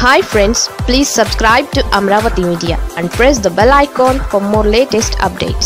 Hi friends, please subscribe to Amaravathi Media and press the bell icon for more latest updates.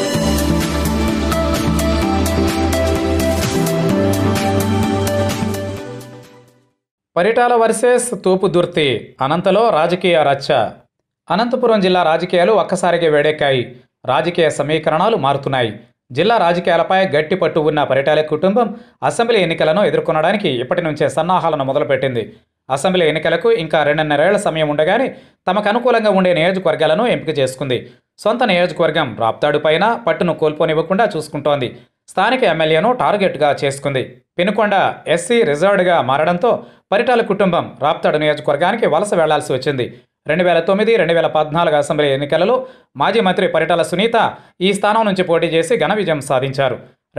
Paritala versus Topudurthi అనంతలో రాజకీయ రచ్చ. అనంతపురం జిల్లా రాజకీయాలు ఒక్కసారిగా వేడెక్కాయి. రాజకీయ సమీకరణాలు మారుతున్నాయి. జిల్లా రాజకీయాలపై గట్టి పట్టు ఉన్న పరిటాల కుటుంబం అసెంబ్లీ ఎన్నికలను ఎదుర్కొనడానికి ఇప్పటి నుంచే సన్నాహాలను మొదలుపెట్టింది. అసెంబ్లీ ఎన్నికలకు ఇంకా 2.5 ఏళ్ల సమయం ఉండగానే తమకు అనుకూలంగా ఉండే నియోజకవర్గాలను ఎంపిక చేసుకుంది. సొంత నియోజకవర్గం రాప్తాడు పైన పట్టును కోల్పోనివ్వకుండా చూసుకుంటోంది. స్థానిక ఎమ్మెల్యేను టార్గెట్గా చేసుకుంది. పెనుకొండ ఎస్సీ రిజర్వ్డ్గా మారడంతో పరిటాల కుటుంబం రాప్తాడు నియోజకవర్గానికి వలస వెళ్లాల్సి వచ్చింది. 2009-2014 అసెంబ్లీ ఎన్నికలలో మాజీ మంత్రి పరిటాల సునీత ఈ స్థానం నుంచి పోటీ చేసి ఘన విజయం సాధించారు.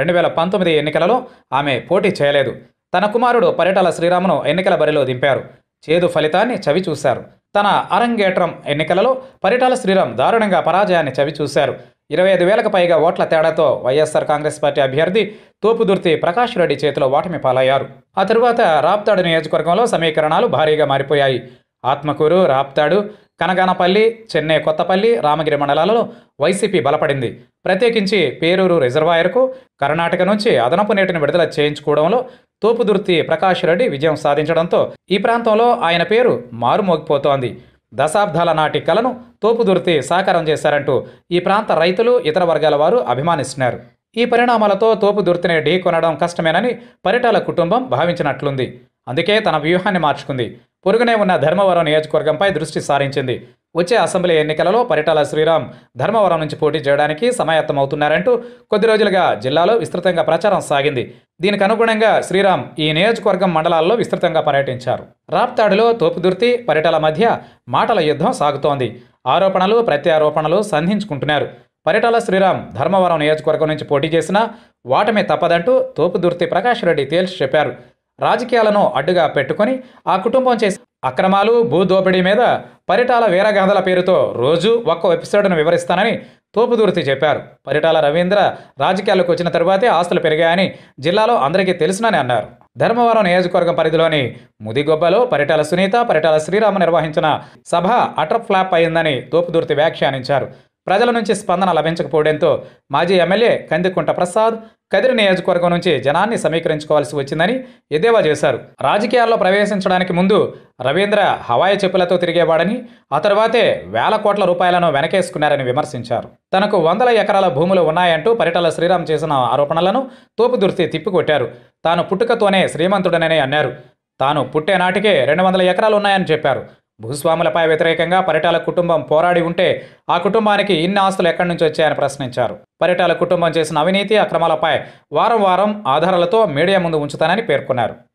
2019 ఎన్నికలలో ఆమె పోటీ చేయలేదు. తన కుమారుడు పరిటాల శ్రీరామ్ను ఎన్నికల బరిలో దింపారు. చేదు ఫలితాన్ని చవిచూశారు. తన అరంగేట్రం ఎన్నికలలో పరిటాల శ్రీరామ్ దారుణంగా పరాజయాన్ని చవిచూశారు. 25,000కు పైగా ఓట్ల తేడాతో వైఎస్ఆర్ కాంగ్రెస్ పార్టీ అభ్యర్థి తోపుదుర్తి ప్రకాష్ రెడ్డి చేతిలో ఓటమి పాలయ్యారు. ఆ తరువాత రాప్తాడు నియోజకవర్గంలో సమీకరణాలు భారీగా మారిపోయాయి. ఆత్మకూరు, రాప్తాడు, కనగానపల్లి, చెన్నై కొత్తపల్లి, రామగిరి మండలాలలో వైసీపీ బలపడింది. ప్రత్యేకించి పేరూరు రిజర్వాయర్కు కర్ణాటక నుంచి అదనపు నీటిని విడుదల చేయించుకోవడంలో తోపుదుర్తి ప్రకాష్ రెడ్డి విజయం సాధించడంతో ఈ ప్రాంతంలో ఆయన పేరు మారుమోగిపోతోంది. దశాబ్దాల నాటి కలను తోపుదుర్తి సాకారం చేశారంటూ ఈ ప్రాంత రైతులు, ఇతర వర్గాల వారు అభిమానిస్తున్నారు. ఈ పరిణామాలతో తోపుదుర్తిని ఢీకొనడం కష్టమేనని పరిటాల కుటుంబం భావించినట్లుంది. అందుకే తన వ్యూహాన్ని మార్చుకుంది. పొరుగునే ఉన్న ధర్మవరం నియోజకవర్గంపై దృష్టి సారించింది. వచ్చే అసెంబ్లీ ఎన్నికలలో పరిటాల శ్రీరామ్ ధర్మవరం నుంచి పోటీ చేయడానికి సమాయత్తమవుతున్నారంటూ కొద్ది రోజులుగా జిల్లాలో విస్తృతంగా ప్రచారం సాగింది. దీనికి అనుగుణంగా శ్రీరామ్ ఈ నియోజకవర్గం మండలాల్లో విస్తృతంగా పర్యటించారు. రాప్తాడులో తోపుదుర్తి, పరిటాల మధ్య మాటల యుద్ధం సాగుతోంది. ఆరోపణలు, ప్రత్యారోపణలు సంధించుకుంటున్నారు. పరిటాల శ్రీరామ్ ధర్మవరం నియోజకవర్గం నుంచి పోటీ చేసినా ఓటమి తప్పదంటూ తోపుదుర్తి ప్రకాష్ రెడ్డి తేల్చి చెప్పారు. రాజకీయాలను అడ్డుగా పెట్టుకుని ఆ కుటుంబం చేసే అక్రమాలు, భూదోపిడీ మీద పరిటాల వీరగాథల పేరుతో రోజు ఒక్కో ఎపిసోడ్ను వివరిస్తానని తోపుదుర్తి చెప్పారు. పరిటాల రవీంద్ర రాజకీయాల్లోకి వచ్చిన తరువాతే ఆస్తులు పెరిగాయని జిల్లాలో అందరికీ తెలుసునని అన్నారు. ధర్మవరం నియోజకవర్గం పరిధిలోని ముదిగొబ్బలో పరిటాల సునీత, పరిటాల శ్రీరామ నిర్వహించిన సభ అటర్ ఫ్లాప్ అయిందని తోపుదుర్తి వ్యాఖ్యానించారు. ప్రజల నుంచి స్పందన లభించకపోవడంతో మాజీ ఎమ్మెల్యే కందికుంట ప్రసాద్ కదిరి నియోజకవర్గం నుంచి జనాన్ని సమీకరించుకోవాల్సి వచ్చిందని ఎద్దేవా చేశారు. రాజకీయాల్లో ప్రవేశించడానికి ముందు రవీంద్ర హవాయి చెప్పులతో తిరిగేవాడని, ఆ తర్వాతే వేల కోట్ల రూపాయలను వెనకేసుకున్నారని విమర్శించారు. తనకు 100 ఎకరాల భూములు ఉన్నాయంటూ పరిటాల శ్రీరామ్ చేసిన ఆరోపణలను తోపుదుర్తి తిప్పికొట్టారు. తాను పుట్టుకతోనే శ్రీమంతుడనని అన్నారు. తాను పుట్టే నాటికే 200 ఎకరాలు ఉన్నాయని చెప్పారు. భూస్వాములపై వ్యతిరేకంగా పరిటాల కుటుంబం పోరాడి ఉంటే ఆ కుటుంబానికి ఇన్ని ఆస్తులు ఎక్కడి నుంచి వచ్చాయని ప్రశ్నించారు. పరిటాల కుటుంబం చేసిన అవినీతి, అక్రమాలపై వారం ఆధారాలతో మీడియా ముందు ఉంచుతానని పేర్కొన్నారు.